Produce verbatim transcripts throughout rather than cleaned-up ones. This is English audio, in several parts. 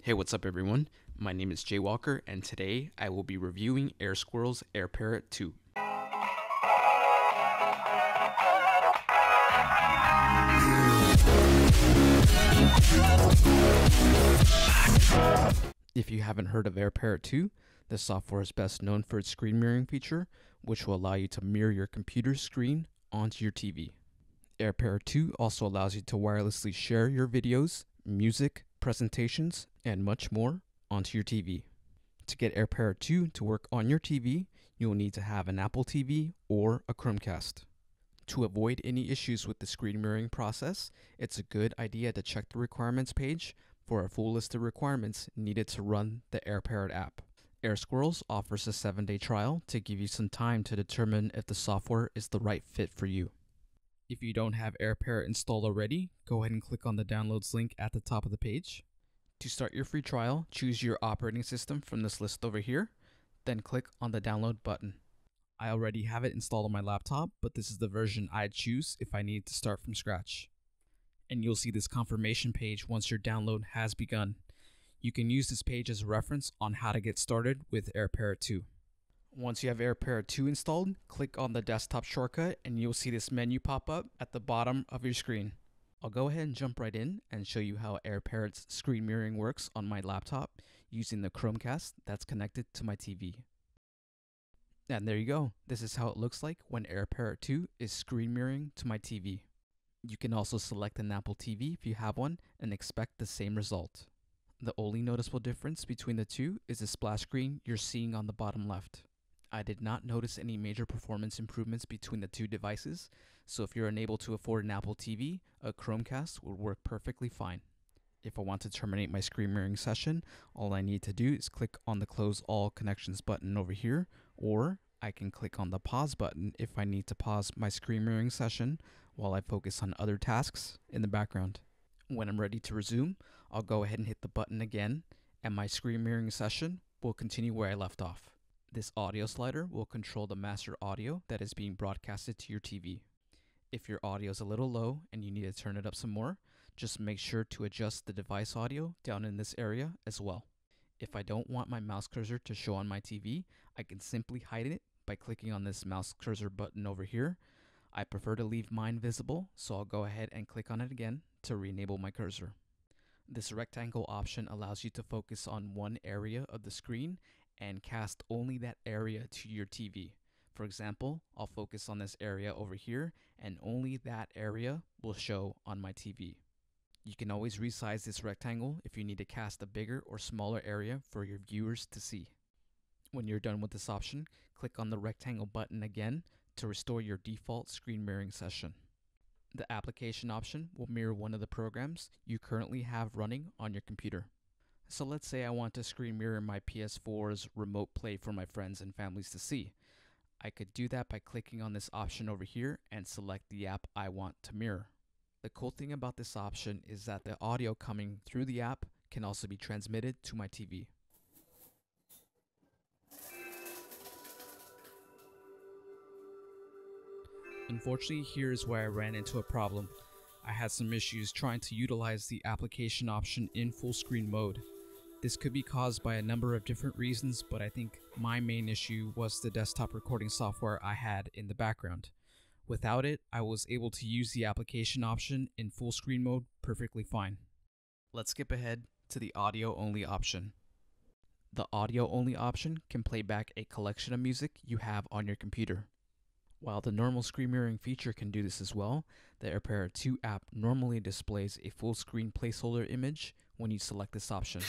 Hey, what's up everyone? My name is Jay Walker and today I will be reviewing Air Squirrels AirParrot two. If you haven't heard of AirParrot two, the software is best known for its screen mirroring feature, which will allow you to mirror your computer's screen onto your T V. AirParrot two also allows you to wirelessly share your videos, music, presentations, and much more onto your T V. To get AirParrot two to work on your T V, you will need to have an Apple T V or a Chromecast. To avoid any issues with the screen mirroring process, it's a good idea to check the requirements page for a full list of requirements needed to run the AirParrot app. Air Squirrels offers a seven day trial to give you some time to determine if the software is the right fit for you. If you don't have AirParrot installed already, go ahead and click on the downloads link at the top of the page. To start your free trial, choose your operating system from this list over here, then click on the download button. I already have it installed on my laptop, but this is the version I'd choose if I needed to start from scratch. And you'll see this confirmation page once your download has begun. You can use this page as a reference on how to get started with AirParrot two. Once you have AirParrot two installed, click on the desktop shortcut and you'll see this menu pop up at the bottom of your screen. I'll go ahead and jump right in and show you how AirParrot's screen mirroring works on my laptop using the Chromecast that's connected to my T V. And there you go. This is how it looks like when AirParrot two is screen mirroring to my T V. You can also select an Apple T V if you have one and expect the same result. The only noticeable difference between the two is the splash screen you're seeing on the bottom left. I did not notice any major performance improvements between the two devices, so if you're unable to afford an Apple T V, a Chromecast will work perfectly fine. If I want to terminate my screen mirroring session, all I need to do is click on the Close All Connections button over here, or I can click on the Pause button if I need to pause my screen mirroring session while I focus on other tasks in the background. When I'm ready to resume, I'll go ahead and hit the button again, and my screen mirroring session will continue where I left off. This audio slider will control the master audio that is being broadcasted to your T V. If your audio is a little low and you need to turn it up some more, just make sure to adjust the device audio down in this area as well. If I don't want my mouse cursor to show on my T V, I can simply hide it by clicking on this mouse cursor button over here. I prefer to leave mine visible, so I'll go ahead and click on it again to re-enable my cursor. This rectangle option allows you to focus on one area of the screen and cast only that area to your T V. For example, I'll focus on this area over here and only that area will show on my T V. You can always resize this rectangle if you need to cast a bigger or smaller area for your viewers to see. When you're done with this option, click on the rectangle button again to restore your default screen mirroring session. The application option will mirror one of the programs you currently have running on your computer. So let's say I want to screen mirror my P S four's remote play for my friends and families to see. I could do that by clicking on this option over here and select the app I want to mirror. The cool thing about this option is that the audio coming through the app can also be transmitted to my T V. Unfortunately, here is where I ran into a problem. I had some issues trying to utilize the application option in full screen mode. This could be caused by a number of different reasons, but I think my main issue was the desktop recording software I had in the background. Without it, I was able to use the application option in full screen mode perfectly fine. Let's skip ahead to the audio only option. The audio only option can play back a collection of music you have on your computer. While the normal screen mirroring feature can do this as well, the AirParrot two app normally displays a full screen placeholder image when you select this option.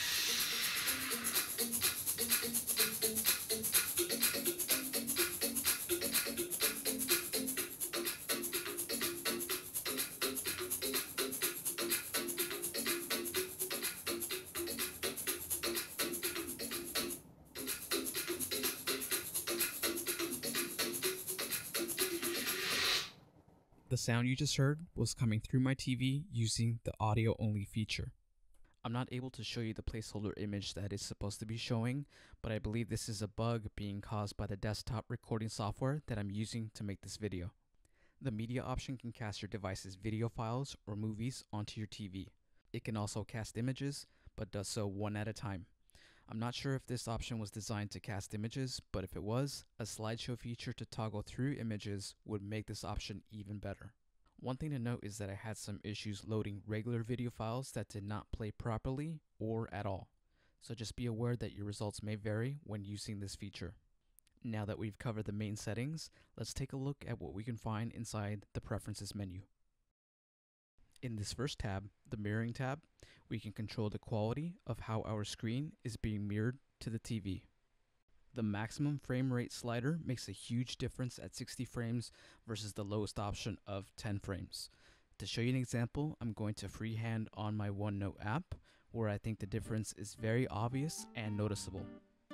The sound you just heard was coming through my T V using the audio only feature. I'm not able to show you the placeholder image that is supposed to be showing, but I believe this is a bug being caused by the desktop recording software that I'm using to make this video. The media option can cast your device's video files or movies onto your T V. It can also cast images, but does so one at a time. I'm not sure if this option was designed to cast images, but if it was, a slideshow feature to toggle through images would make this option even better. One thing to note is that I had some issues loading regular video files that did not play properly or at all. So just be aware that your results may vary when using this feature. Now that we've covered the main settings, let's take a look at what we can find inside the Preferences menu. In this first tab, the Mirroring tab, we can control the quality of how our screen is being mirrored to the T V. The maximum frame rate slider makes a huge difference at sixty frames versus the lowest option of ten frames. To show you an example, I'm going to freehand on my OneNote app, where I think the difference is very obvious and noticeable.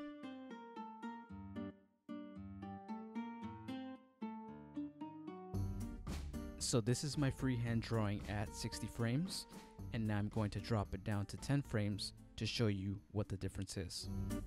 So this is my freehand drawing at sixty frames, and now I'm going to drop it down to ten frames to show you what the difference is.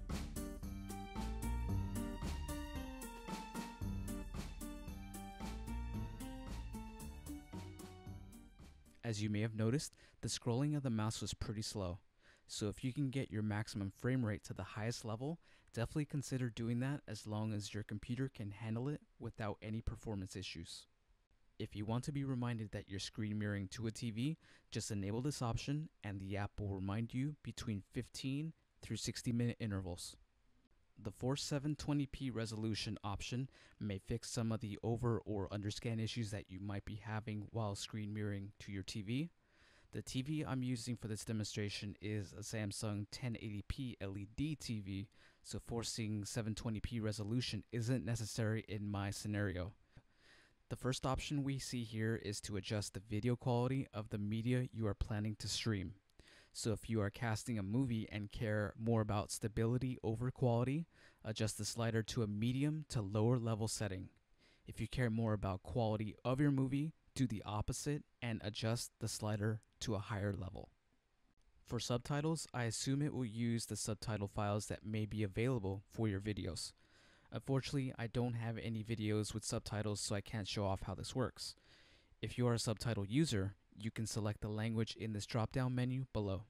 As you may have noticed, the scrolling of the mouse was pretty slow. So if you can get your maximum frame rate to the highest level, definitely consider doing that as long as your computer can handle it without any performance issues. If you want to be reminded that you're screen mirroring to a T V, just enable this option and the app will remind you between fifteen through sixty minute intervals. The Force seven twenty p resolution option may fix some of the over or underscan issues that you might be having while screen mirroring to your T V. The T V I'm using for this demonstration is a Samsung ten eighty p L E D T V, so forcing seven twenty p resolution isn't necessary in my scenario. The first option we see here is to adjust the video quality of the media you are planning to stream. So if you are casting a movie and care more about stability over quality, adjust the slider to a medium to lower level setting. If you care more about quality of your movie, do the opposite and adjust the slider to a higher level. For subtitles, I assume it will use the subtitle files that may be available for your videos. Unfortunately, I don't have any videos with subtitles, so I can't show off how this works. If you are a subtitle user, you can select the language in this drop-down menu below.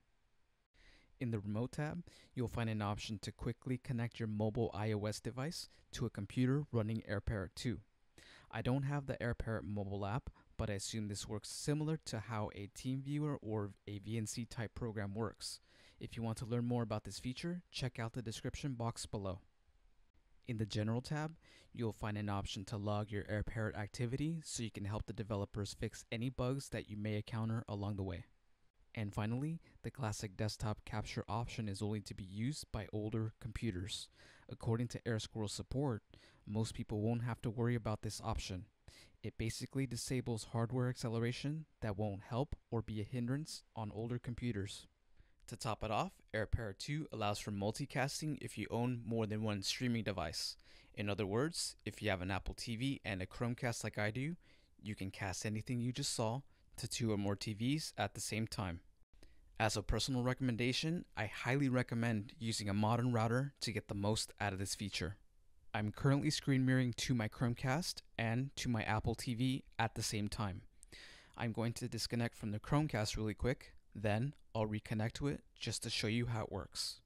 In the Remote tab, you'll find an option to quickly connect your mobile iOS device to a computer running AirParrot two. I don't have the AirParrot mobile app, but I assume this works similar to how a TeamViewer or a V N C type program works. If you want to learn more about this feature, check out the description box below. In the General tab, you'll find an option to log your AirParrot activity so you can help the developers fix any bugs that you may encounter along the way. And finally, the classic desktop capture option is only to be used by older computers. According to AirSquirrel support, most people won't have to worry about this option. It basically disables hardware acceleration that won't help or be a hindrance on older computers. To top it off, AirParrot two allows for multicasting if you own more than one streaming device. In other words, if you have an Apple T V and a Chromecast like I do, you can cast anything you just saw to two or more T Vs at the same time. As a personal recommendation, I highly recommend using a modern router to get the most out of this feature. I'm currently screen mirroring to my Chromecast and to my Apple T V at the same time. I'm going to disconnect from the Chromecast really quick. Then I'll reconnect to it just to show you how it works.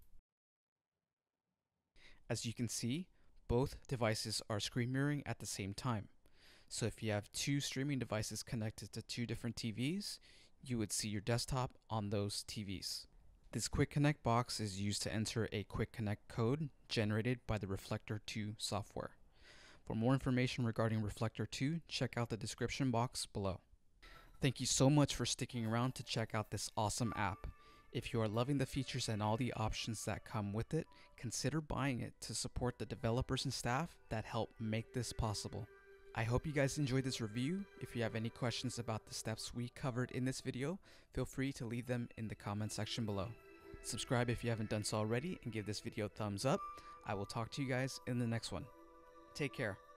As you can see, both devices are screen mirroring at the same time. So if you have two streaming devices connected to two different T Vs, you would see your desktop on those T Vs. This Quick Connect box is used to enter a Quick Connect code generated by the Reflector two software. For more information regarding Reflector two, check out the description box below. Thank you so much for sticking around to check out this awesome app. If you are loving the features and all the options that come with it, consider buying it to support the developers and staff that help make this possible. I hope you guys enjoyed this review. If you have any questions about the steps we covered in this video, feel free to leave them in the comment section below. Subscribe if you haven't done so already and give this video a thumbs up. I will talk to you guys in the next one. Take care.